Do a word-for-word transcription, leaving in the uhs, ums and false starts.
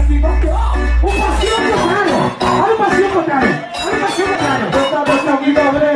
assim, porque, ó, o passinho contrário. Olha o passinho contrário. Olha o passinho contrário. Eu tava aqui, alguém vai ver.